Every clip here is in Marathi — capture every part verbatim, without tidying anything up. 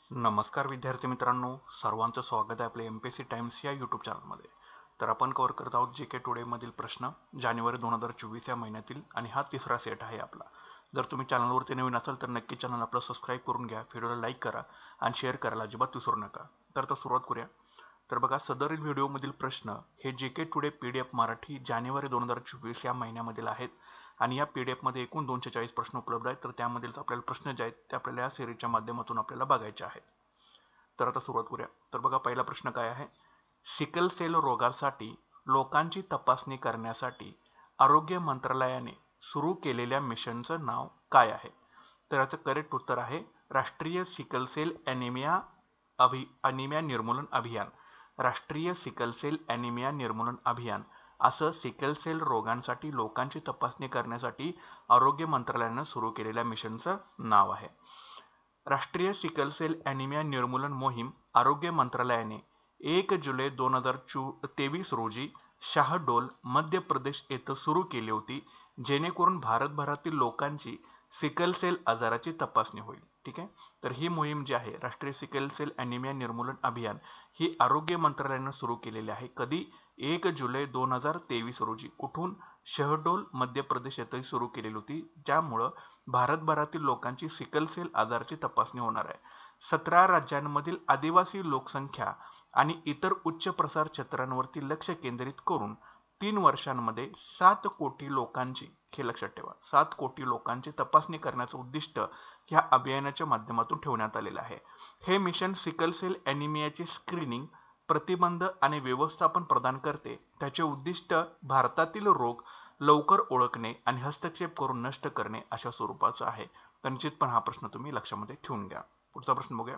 नमस्कार विद्यार्थी मित्रांनो, सर्वांचं स्वागत आहे आपल्या M P S C times या यूट्यूब चॅनलमध्ये. तर आपण कव्हर करत आहोत जी के टुडे मधील प्रश्न जानेवारी दोन हजार चोवीस या महिन्यातील, आणि हा तिसरा सेट आहे आपला. जर तुम्ही चॅनलवरती नवीन असाल तर नक्की चॅनल आपलं सबस्क्राईब करून घ्या, व्हिडिओला लाईक करा आणि शेअर करायला अजिबात विसरू नका. तर आता सुरुवात करूया. तर बघा, सदरील व्हिडिओमधील प्रश्न हे G K today P D F Marathi जानेवारी दोन हजार चोवीस या महिन्यामधील आहेत. आणि या पी डी एफमध्ये एकूण दोनशे चाळीस प्रश्न उपलब्ध आहेत. तर त्यामधील आपल्याला प्रश्न जे आहेत ते आपल्याला या सिरीजच्या माध्यमातून आपल्याला बघायचे आहेत. तर आता सुरुवात करूया. तर बघा, पहिला प्रश्न काय आहे. सिकल सेल रोगासाठी लोकांची तपासणी करण्यासाठी आरोग्य मंत्रालयाने सुरू केलेल्या मिशनचं नाव काय आहे? तर याचं करेक्ट उत्तर आहे राष्ट्रीय सिकल सेल ॲनिमिया अभि ॲनिमिया निर्मूलन अभियान. राष्ट्रीय सिकल सेल ॲनिमिया निर्मूलन अभियान असं सिकल सेल रोगांसाठी लोकांची तपासणी करण्यासाठी आरोग्य मंत्रालयानं सुरू केलेल्या मिशनचं नाव आहे. राष्ट्रीय सिकल सेल ॲनिमिया निर्मूलन मोहीम आरोग्य मंत्रालयाने एक जुलै दोन हजार तेवीस रोजी शाहडोल मध्य प्रदेश येथे सुरू केली होती, जेणेकरून भारतभरातील लोकांची सिकल सेल आजाराची तपासणी होईल. ठीक आहे. तर ही मोहीम जी आहे राष्ट्रीय सिकल सेल ॲनिमिया निर्मूलन अभियान ही आरोग्य मंत्रालयाने सुरू केलेली आहे. कधी? एक जुलै दोन हजार तेवीस रोजी. कुठून? शहडोल मध्य प्रदेश येथे सुरू केलेली होती, ज्यामुळं भारतभरातील लोकांची सिकल सेल आजाराची तपासणी होणार आहे. सतरा राज्यांमधील आदिवासी लोकसंख्या आणि इतर उच्च प्रसार क्षेत्रांवरती लक्ष केंद्रित करून तीन वर्षांमध्ये सात कोटी लोकांची, हे लक्षात ठेवा, सात कोटी लोकांची तपासणी करण्याचं उद्दिष्ट ह्या अभियानाच्या माध्यमातून ठेवण्यात आलेलं आहे. हे मिशन सिकल सेल ॲनिमियाची स्क्रीनिंग, प्रतिबंध आणि व्यवस्थापन प्रदान करते. त्याचे उद्दिष्ट भारतातील रोग लवकर ओळखणे आणि हस्तक्षेप करून नष्ट करणे अशा स्वरूपाचा आहे. तर निश्चितपणे हा प्रश्न तुम्ही लक्षामध्ये ठेवून घ्या. पुढचा प्रश्न बघूया.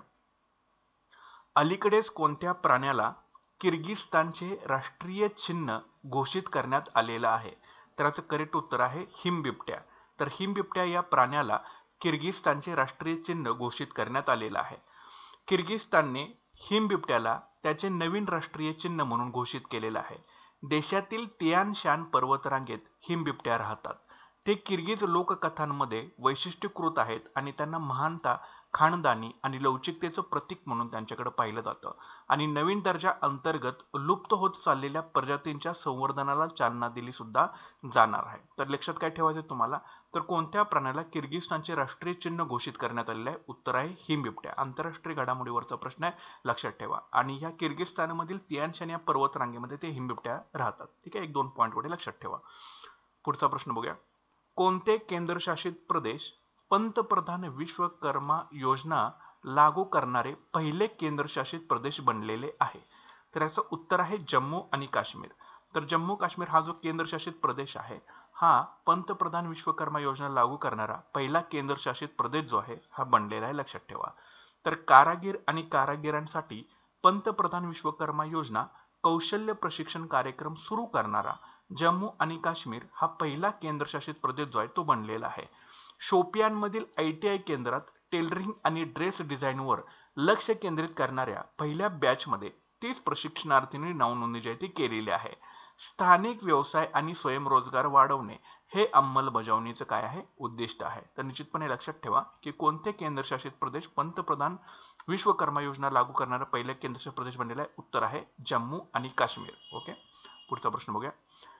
अलीकडेच कोणत्या प्राण्याला किर्गिस्तानचे राष्ट्रीय चिन्ह घोषित करण्यात आलेलं आहे? तर याचं करेक्ट उत्तर आहे हिमबिबट्या. तर हिमबिबट्या या प्राण्याला किर्गिस्तानचे राष्ट्रीय चिन्ह घोषित करण्यात आलेलं आहे. किर्गिस्तानने हिमबिबट्याला त्याचे नवीन राष्ट्रीय चिन्ह म्हणून घोषित केलेलं आहे. देशातील तियान शान पर्वतरांगेत हिमबिबट्या राहतात. ते किर्गिज लोककथांमध्ये वैशिष्ट्यीकृत आहेत आणि त्यांना महानता, खानदानी आणि लवचिकतेचं प्रतीक म्हणून त्यांच्याकडे पाहिलं जातं. आणि नवीन दर्जा अंतर्गत लुप्त होत चाललेल्या प्रजातींच्या संवर्धनाला चालना दिली सुद्धा जाणार आहे. तर लक्षात काय ठेवायचं तुम्हाला? तर कोणत्या प्राण्याला किर्गिस्तानचे राष्ट्रीय चिन्ह घोषित करण्यात आलेलं आहे? उत्तर आहे हिमबिबट्या. आंतरराष्ट्रीय घडामोडीवरचा प्रश्न आहे, लक्षात ठेवा. आणि ह्या किर्गिस्तानमधील तियान शान या पर्वतरांगेमध्ये ते हिमबिबट्या राहतात. ठीक आहे, एक दोन पॉईंट वडे लक्षात ठेवा. पुढचा प्रश्न बघूया. कोणते केंद्रशासित प्रदेश पंतप्रधान विश्वकर्मा योजना लागू करणारे पहिले केंद्रशासित प्रदेश बनलेले आहे? तर याचं उत्तर आहे जम्मू आणि काश्मीर. तर जम्मू काश्मीर हा जो केंद्रशासित प्रदेश आहे, हा पंतप्रधान विश्वकर्मा योजना लागू करणारा पहिला केंद्रशासित प्रदेश जो आहे हा बनलेला आहे, लक्षात ठेवा. तर कारागीर आणि कारागिरांसाठी पंतप्रधान विश्वकर्मा योजना कौशल्य प्रशिक्षण कार्यक्रम सुरू करणारा जम्मू आणि काश्मीर हा पहिला केंद्रशासित प्रदेश जो आहे तो बनलेला आहे. शोपियानमधील आय टी आय केंद्रात टेलरिंग आणि ड्रेस डिझाईनवर लक्ष केंद्रित करणाऱ्या पहिल्या बॅचमध्ये तीस प्रशिक्षणार्थींनी नावनोंदणी जी आहे ती केलेली आहे. स्थानिक व्यवसाय आणि स्वयंरोजगार वाढवणे हे अंमलबजावणीचं काय आहे? उद्दिष्ट आहे. तर निश्चितपणे लक्षात ठेवा की कोणते केंद्रशासित प्रदेश पंतप्रधान विश्वकर्मा योजना लागू करणारा पहिला केंद्रशासित प्रदेश बनलेला आहे? उत्तर आहे जम्मू आणि काश्मीर. ओके, पुढचा प्रश्न बघूया.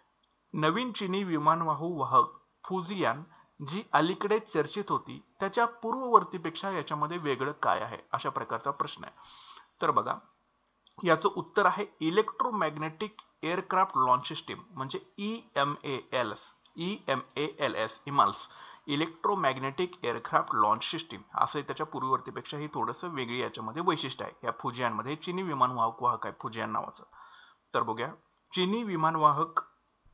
नवीन चीनी विमानवाहू वाहक फुजियान जी अलीकडे चर्चेत होती त्याच्या पूर्ववर्तीपेक्षा याच्यामध्ये वेगळं काय आहे? अशा प्रकारचा प्रश्न आहे. तर बघा, याचं उत्तर आहे इलेक्ट्रोमॅग्नेटिक एअरक्राफ्ट लॉन्च सिस्टीम, म्हणजे E M A L S. E M A L S EMALS, electromagnetic aircraft launch system, असं त्याच्या पूर्ववर्तीपेक्षा ही थोडंसं वेगळी याच्यामध्ये वैशिष्ट्य आहे. या फुजियानमध्ये चीनी विमानवाहक वाहक आहे फुजियान नावाचं. तर बघूया, चीनी विमानवाहक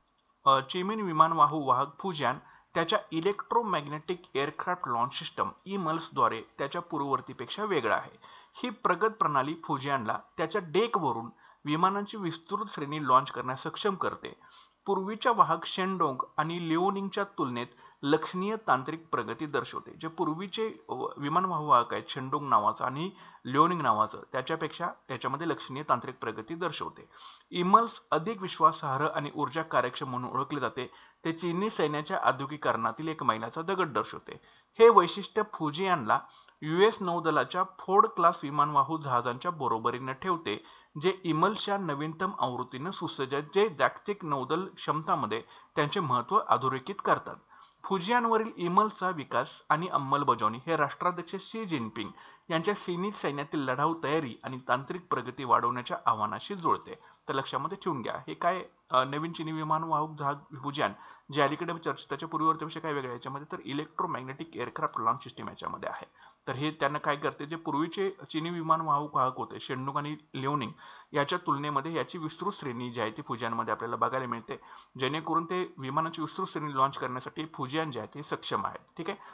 चीनी विमानवाहू वाहक फुजियान त्याच्या इलेक्ट्रोमॅग्नेटिक एअरक्राफ्ट लॉन्च सिस्टम इमल्सद्वारे त्याच्या पूर्ववर्तीपेक्षा वेगळा आहे. ही प्रगत प्रणाली फुजियानला त्याच्या डेकवरून विमानांची विस्तृत श्रेणी लॉन्च करण्यास सक्षम करते. पूर्वीच्या वाहक शेंडोंग आणि लिओनिंगच्या तुलनेत लक्षणीय तांत्रिक प्रगती दर्शवते. जे पूर्वीचे विमानवाहू वाहक आहेत शेंडोंग नावाचं आणि लिओनिंग नावाचं, त्याच्यापेक्षा याच्यामध्ये लक्षणीय तांत्रिक प्रगती दर्शवते. इमल्स अधिक विश्वासार्ह आणि ऊर्जा कार्यक्षम म्हणून ओळखले जाते. ते चीनी सैन्याच्या औद्योगिकीकरणातील एक मैलाचा दगड दर्शवते. हे वैशिष्ट्य फुजियानला युएस नौदलाच्या फोर्ड क्लास विमानवाहू जहाजांच्या बरोबरीने ठेवते, जे इमलच्या नवीनतम आवृत्तीने सुसज्ज जे जागतिक नौदल क्षमतामध्ये त्यांचे महत्त्व अधोरेखित करतात. फुजियानवरील इमलचा विकास आणि अंमलबजावणी हे राष्ट्राध्यक्ष शी जिनपिंग यांच्या चीनी सैन्यातील लढाऊ तयारी आणि तांत्रिक प्रगती वाढवण्याच्या आव्हानाशी जुळते. तर लक्षामध्ये ठेवून घ्या, हे काय नवीन चिनी विमान वाहूक जहाज फुजियान जे अलीकडे चर्चेत त्याच्या पूर्वीवरती विषय काय वेगळ्या याच्यामध्ये, तर इलेक्ट्रोमॅग्नेटिक एअरक्राफ्ट लॉन्च सिस्टीम याच्यामध्ये आहे. तर हे त्यांना काय करते, जे पूर्वीचे चिनी विमान वाहूक वाहक होते शेंडूक आणि लिओनिंग याच्या तुलनेमध्ये याची विस्तृत श्रेणी जी आहे ती फुजियानमध्ये आपल्याला बघायला मिळते, जेणेकरून ते विमानाची विस्तृत श्रेणी लॉन्च करण्यासाठी फुजियान जे आहे ते सक्षम आहे. ठीक आहे,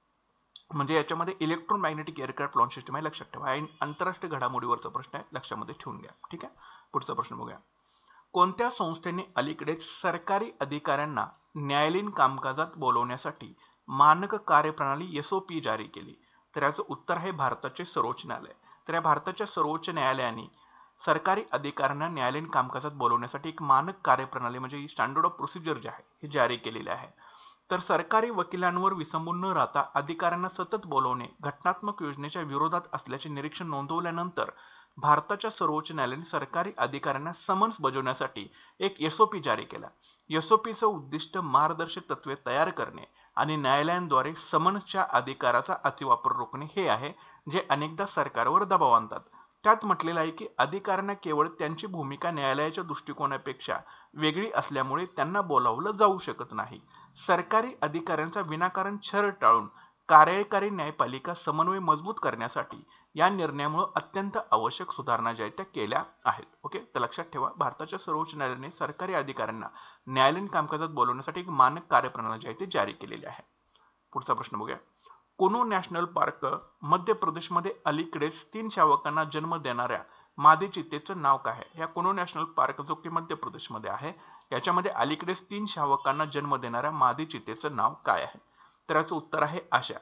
म्हणजे याच्यामध्ये इलेक्ट्रोमॅग्नेटिक एअरक्राफ्ट लॉन्च सिस्टम आहे, लक्षात ठेवा. आंतरराष्ट्रीय घडामोडीवरचा प्रश्न आहे, लक्षामध्ये ठेवून घ्या. ठीक आहे, पुढचा प्रश्न बघूया. कोणत्या संस्थेने अलीकडेच सरकारी अधिकाऱ्यांना न्यायालयीन कामकाजात बोलवण्यासाठी मानक कार्यप्रणाली एस ओ पी जारी केली? तर याचं उत्तर आहे भारताचे सर्वोच्च न्यायालय. तर या भारताच्या सर्वोच्च न्यायालयाने सरकारी अधिकाऱ्यांना न्यायालयीन कामकाजात बोलवण्यासाठी एक मानक कार्यप्रणाली म्हणजे स्टँडर्ड ऑफ प्रोसिजर जे आहे हे जारी केलेले आहे. तर सरकारी वकिलांवर विसंबून न राहता अधिकाऱ्यांना सतत बोलवणे घटनात्मक योजनेच्या विरोधात असल्याचे निरीक्षण नोंदवल्यानंतर भारताच्या सर्वोच्च न्यायालयाने सरकारी अधिकाऱ्यांना समन्स बजावण्यासाठी एक एसओपी जारी केला. एसओपीचं उद्दिष्ट मार्गदर्शक तत्वे तयार करणे आणि न्यायालयांद्वारे समन्सच्या अधिकाराचा अतिवापर रोखणे हे आहे, जे अनेकदा सरकारवर दबाव आणतात. त्यात म्हटलेलं आहे की अधिकाऱ्यांना केवळ त्यांची भूमिका न्यायालयाच्या दृष्टिकोनापेक्षा वेगळी असल्यामुळे त्यांना बोलावलं जाऊ शकत नाही. सरकारी अधिकाऱ्यांचा विनाकारण छळ टाळून कार्यकारी न्यायपालिका समन्वय मजबूत करण्यासाठी या निर्णयामुळे अत्यंत आवश्यक सुधारणा ज्या त्या केल्या आहेत. ओके, तर लक्षात ठेवा, भारताच्या सर्वोच्च न्यायालयाने सरकारी अधिकाऱ्यांना न्यायालयीन कामकाजात बोलवण्यासाठी एक मानक कार्यप्रणाली जी आहे ती जारी केलेली आहे. पुढचा प्रश्न बघूया. कुनो नॅशनल पार्क मध्य प्रदेशमध्ये अलीकडेच तीन शावकांना जन्म देणाऱ्या मादी चितेचं नाव काय आहे? या कुनो नॅशनल पार्क जो की मध्य प्रदेशमध्ये आहे, याच्यामध्ये अलीकडेच तीन शावकांना जन्म देणाऱ्या मादी चितेचं नाव काय आहे? तर याचं उत्तर आहे आशा.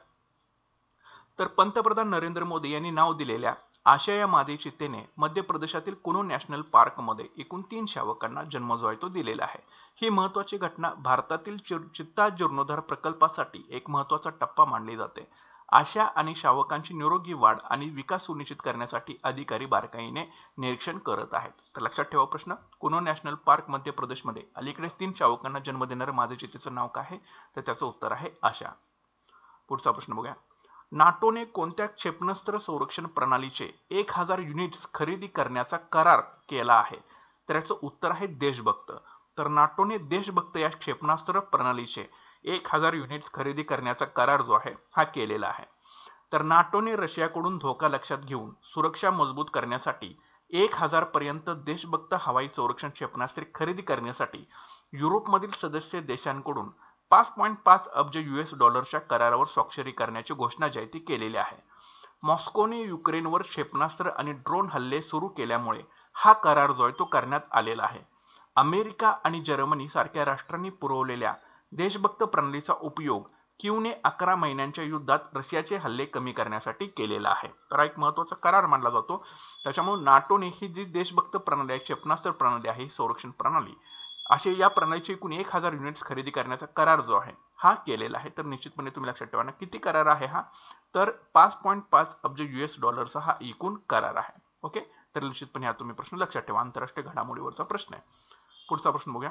तर पंतप्रधान नरेंद्र मोदी यांनी नाव दिलेल्या आशा या मादी चितेने मध्य प्रदेशातील कुनो नॅशनल पार्कमध्ये एकूण तीन शावकांना जन्म जो आहे तो दिलेला आहे. ही महत्वाची घटना भारतातील चित्ता जीर्णोद्धार प्रकल्पासाठी एक महत्वाचा टप्पा मानली जाते. आशा आणि शावकांची निरोगी वाढ आणि विकास सुनिश्चित करण्यासाठी अधिकारी बारकाईने निरीक्षण करत आहेत. तर लक्षात ठेवा प्रश्न, कुनो नॅशनल पार्क मध्य प्रदेशमध्ये अलीकडेच तीन शावकांना जन्म देणाऱ्या मादी चितेचं नाव काय आहे? तर त्याचं उत्तर आहे आशा. पुढचा प्रश्न बघूया. नाटोने कोणत्या क्षेपणास्त्र संरक्षण प्रणालीचे एक हजार युनिट्स खरेदी करण्याचा करार केला आहे? तर याचं उत्तर आहे देशभक्त. तर नाटोने देशभक्त या क्षेपणास्त्र प्रणालीचे एक हजार युनिट्स खरेदी करण्याचा करार जो आहे हा केलेला आहे. तर नाटोने रशियाकडून धोका लक्षात घेऊन सुरक्षा मजबूत करण्यासाठी एक हजार पर्यंत देशभक्त हवाई संरक्षण क्षेपणास्त्रे खरेदी करण्यासाठी युरोपमधील सदस्य देशांकडून पाच पॉईंट पाच अब्ज युएस डॉलरच्या करारावर स्वाक्षरी करण्याची घोषणा जी आहे ती केलेली आहे. मॉस्कोने युक्रेनवर क्षेपणास्त्र आणि ड्रोन हल्ले सुरू केल्यामुळे हा करार जो आहे तो करण्यात आलेला आहे. अमेरिका आणि जर्मनी सारख्या राष्ट्रांनी पुरवलेल्या देशभक्त प्रणालीचा उपयोग कीवने अकरा महिन्यांच्या युद्धात रशियाचे हल्ले कमी करण्यासाठी केलेला आहे. तर एक महत्वाचा करार मानला जातो. त्याच्यामुळे नाटोने ही जी देशभक्त प्रणाली आहे, क्षेपणास्त्र प्रणाली आहे, संरक्षण प्रणाली, असे या प्रणालीचे एकूण एक हजार युनिट्स खरेदी करण्याचा करार जो आहे हा केलेला आहे. तर निश्चितपणे तुम्ही लक्षात ठेवा ना, किती करार आहे हा? तर पाच पॉईंट पाच अब्ज युएस डॉलरचा हा एकूण करार आहे. ओके, तर निश्चितपणे हा तुम्ही प्रश्न लक्षात ठेवा, आंतरराष्ट्रीय घडामोडीवरचा प्रश्न आहे. पुढचा प्रश्न बघूया.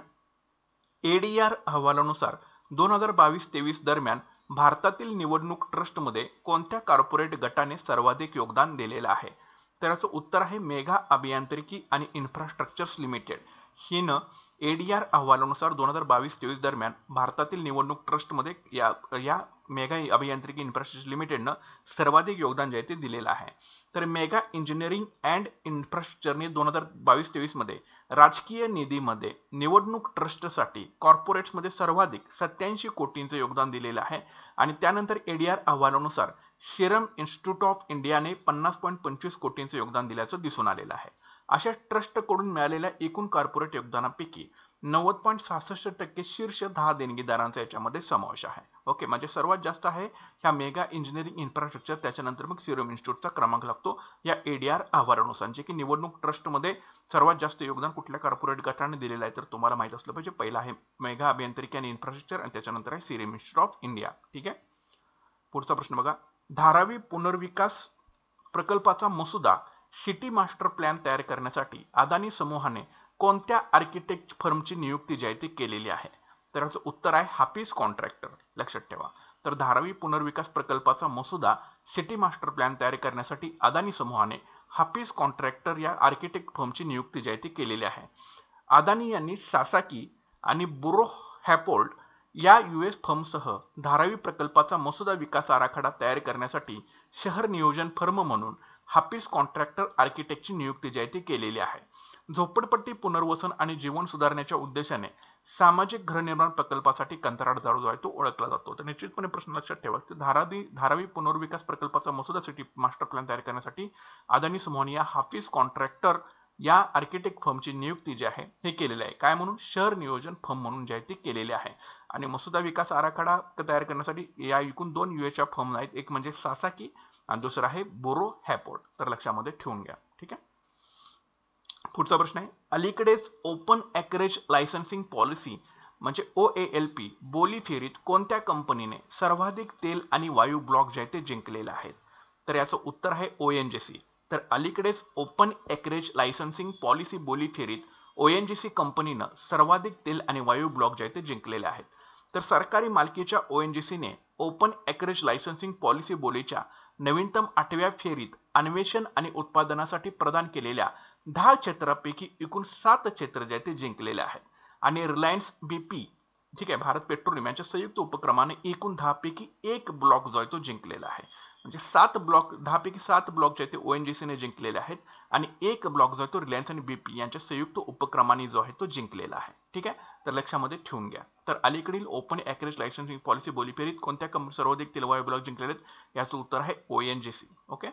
एडीआर अहवालानुसार दोन हजार बावीस तेवीस दरम्यान भारतातील निवडणूक ट्रस्टमध्ये कोणत्या कॉर्पोरेट गटाने सर्वाधिक योगदान दिलेलं आहे? तर याचं उत्तर आहे मेघा अभियांत्रिकी आणि इन्फ्रास्ट्रक्चर्स लिमिटेड. हिनं एडीआर अहवालानुसार दोन हजार बावीस तेवीस दरम्यान भारतातील निवडणूक ट्रस्टमध्ये या या मेगा अभियांत्रिकी इन्फ्रास्ट्रक्चर लिमिटेडनं सर्वाधिक योगदान जे आहे ते दिलेलं आहे. तर मेगा इंजिनिअरिंग अँड इन्फ्रास्ट्रक्चरने दोन हजार बावीस तेवीस मध्ये राजकीय निधीमध्ये निवडणूक ट्रस्टसाठी कॉर्पोरेट्समध्ये सर्वाधिक सत्याऐंशी कोटींचं योगदान दिलेलं आहे. आणि त्यानंतर एडीआर अहवालानुसार सिरम इन्स्टिट्यूट ऑफ इंडियाने पन्नास पॉईंट पंचवीस कोटींचं योगदान दिल्याचं दिसून आलेलं आहे. अशा ट्रस्टकडून मिळालेल्या एकूण कॉर्पोरेट योगदानापैकी नव्वद पॉईंट सहासष्ट टक्के शीर्ष दहा देणगीदारांचा याच्यामध्ये समावेश आहे. ओके, म्हणजे सर्वात जास्त आहे ह्या मेगा इंजिनिअरिंग इन्फ्रास्ट्रक्चर, त्याच्यानंतर मग सिरम इन्स्टिट्यूटचा क्रमांक लागतो या एडीआर अहवालानुसार. जे की निवडणूक ट्रस्टमध्ये सर्वात जास्त योगदान कुठल्या कॉर्पोरेट गटाने दिलेलं आहे तर तुम्हाला माहित असलं पाहिजे. पहिला आहे मेगा अभियांत्रिकी आणि इन्फ्रास्ट्रक्चर आणि त्याच्यानंतर आहे सिरम इन्स्टिट्यूट ऑफ इंडिया. ठीक आहे, पुढचा प्रश्न बघा. धारावी पुनर्विकास प्रकल्पाचा मसुदा सिटी मास्टर प्लॅन तयार करण्यासाठी अदानी समूहाने कोणत्या आर्किटेक्ट फर्मची नियुक्ती जी आहे ती केलेली आहे? तर याचं उत्तर आहे हाफिज कॉन्ट्रॅक्टर. लक्षात ठेवा. तर धारावी पुनर्विकास प्रकल्पाचा मसुदा सिटी मास्टर प्लॅन तयार करण्यासाठी अदानी समूहाने हाफिज कॉन्ट्रॅक्टर या आर्किटेक्ट फर्मची नियुक्ती जी आहे ती केलेली आहे. अदानी यांनी सासाकी आणि बुरो हॅपोल्ड या युएस फर्मसह धारावी प्रकल्पाचा मसुदा विकास आराखडा तयार करण्यासाठी शहर नियोजन फर्म म्हणून हाफिज कॉन्ट्रॅक्टर आर्किटेक्टची नियुक्ती जी आहे ती केलेली आहे. झोपडपट्टी पुनर्वसन आणि जीवन सुधारण्याच्या उद्देशाने सामाजिक गृहनिर्माण प्रकल्पासाठी कंत्राटदार जो आहे तो ओळखला जातो. तर निश्चितपणे प्रश्न लक्षात ठेवा की धारावी धारावी पुनर्विकास प्रकल्पाचा मसुदा सिटी मास्टर प्लॅन तयार करण्यासाठी अदानी समूहाने या हाफिज कॉन्ट्रॅक्टर या आर्किटेक्ट फर्मची नियुक्ती जी आहे हे केलेली आहे. काय म्हणून? शहर नियोजन फर्म म्हणून जी आहे ती केलेली आहे. आणि मसुदा विकास आराखडा तयार करण्यासाठी या एकूण दोन युएसच्या फर्म आहेत. एक म्हणजे सासाकी आणि दुसरा आहे बुरो हॅपोर्ड. तर लक्षामध्ये ठेवून घ्या. ठीक आहे. पुढचा प्रश्न आहे, अलीकडेच ओपन ॲक्रेज लायसन्सिंग पॉलिसी म्हणजे ओ ए एल पी बोली फेरीत कोणत्या कंपनीने सर्वाधिक तेल आणि वायू ब्लॉक जे आहेत ते जिंकलेले आहेत? तर याचं उत्तर आहे ओ एन जी सी. तर अलीकडेच ओपन ॲक्रेज लायसन्सिंग पॉलिसी बोली फेरीत ओ एन जी सी कंपनीनं सर्वाधिक तेल आणि वायू ब्लॉक जे आहेत ते जिंकलेले आहेत. तर सरकारी मालकीच्या ओ एन जी सीने ओपन ॲक्रेज लायसन्सिंग पॉलिसी बोलीच्या नवीनतम आठव्या फेरीत अन्वेषण आणि उत्पादनासाठी प्रदान केलेल्या दहा क्षेत्रापैकी एकूण सात क्षेत्र जे ते जिंकलेले आहेत. आणि रिलायन्स बीपी ठीक आहे भारत पेट्रोलियम यांच्या संयुक्त उपक्रमाने एकूण दहा पैकी एक ब्लॉक जो आहे तो जिंकलेला आहे. म्हणजे सात ब्लॉक दहा पैकी सात ब्लॉक जे ते ओएनजीसीने जिंकलेले आहेत आणि एक ब्लॉक जो आहे तो रिलायन्स आणि बीपी यांच्या संयुक्त उपक्रमाने जो आहे तो जिंकलेला आहे. ठीक आहे. तर लक्षामध्ये ठेवून घ्या. तर अलीकडील ओपन ॲक्रेज लायसन्सिंग पॉलिसी बोली फेरीत कोणत्या कंपनी सर्वाधिक तेलवायू ब्लॉक जिंकलेले आहेत? याचं उत्तर आहे ओएनजीसी. ओके.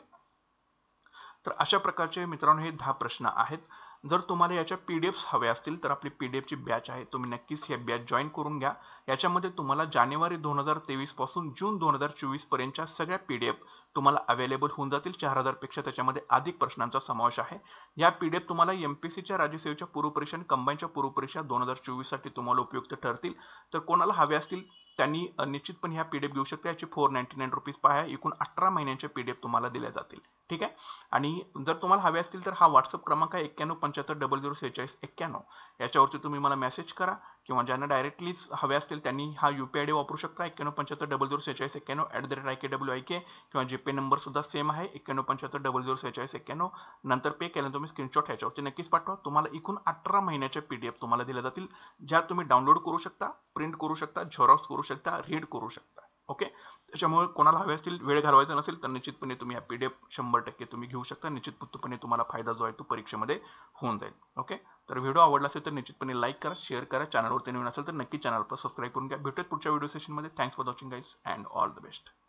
तर अशा प्रकारचे मित्रांनो हे दहा प्रश्न आहेत. जर तुम्हाला याच्या पीडीएफ्स हवे असतील तर आपली पीडीएफची बॅच आहे, तुम्ही नक्कीच हे बॅच जॉईन करून घ्या. याच्यामध्ये तुम्हाला जानेवारी दोन हजार तेवीस पासून जून दोन हजार चोवीस पर्यंतच्या सगळ्या पीडीएफ तुम्हाला अवेलेबल होऊन जातील. चार हजार पेक्षा त्याच्यामध्ये अधिक प्रश्नांचा समावेश आहे. या पीडीएफ तुम्हाला एमपीसीच्या राज्यसेवेच्या पूर्वपरीक्षा आणि कंबाईनच्या पूर्वपरीक्षा दोन हजार चोवीस साठी तुम्हाला उपयुक्त ठरतील. तर कोणाला हवे असतील त्यांनी निश्चितपणे ह्या पीडीएफ घेऊ शकता. याची फोर नाईन्टी नाईन रुपीज पाहा. एकूण अठरा महिन्यांचे पीडीएफ तुम्हाला दिल्या जातील. ठीक आहे. आणि जर तुम्हाला हवे असतील तर हा व्हॉट्सअप क्रमांक आहे एक्क्याण्णव पंच्याहत्तर डबल झिरो सेहेचाळीस एक्क्याण्णव. याच्यावरती तुम्ही मला मेसेज करा किंवा ज्यांना डायरेक्टलीच हवे असतील त्यांनी हा यूपीआय डी वापरू शकता एक्क्याण्णव पंच्याहत्तर डबल झिरो सेहेचाळीस एक्क्याण्णव at the rate I K W I K किंवा जीपे नंबर सुद्धा सेम आहे एक्क्याण्णव पंच्याहत्तर डबल झिरो सेहेचाळीस एक्क्याण्णव. नंतर पे केल्यानंतर तुम्ही स्क्रीनशॉट ह्याच्यावरती नक्कीच पाठवा. तुम्हाला एकूण अठरा महिन्याच्या पीडीएफ तुम्हाला दिल्या जातील, ज्या तुम्ही डाउनलोड करू शकता, प्रिंट करू शकता, झेरॉक्स करू शकता, रीड करू शकता. ओके. त्याच्यामुळे कोणाला हवे असतील, वेळ घालवायचा नसेल तर निश्चितपणे तुम्ही या पीडीएफ शंभर टक्के तुम्ही घेऊ शकता. निश्चितपणे तुम्हाला फायदा जो आहे तो परीक्षेमध्ये होऊन जाईल. ओके. तर व्हिडिओ आवडला असेल तर निश्चितपणे लाईक करा, शेअर करा. चॅनलवरती नवीन असेल तर नक्की चॅनलवर सबस्क्राईब करून घ्या. भेटूयात पुढच्या व्हिडिओ सेशनमध्ये. Thanks for watching guys and all the best.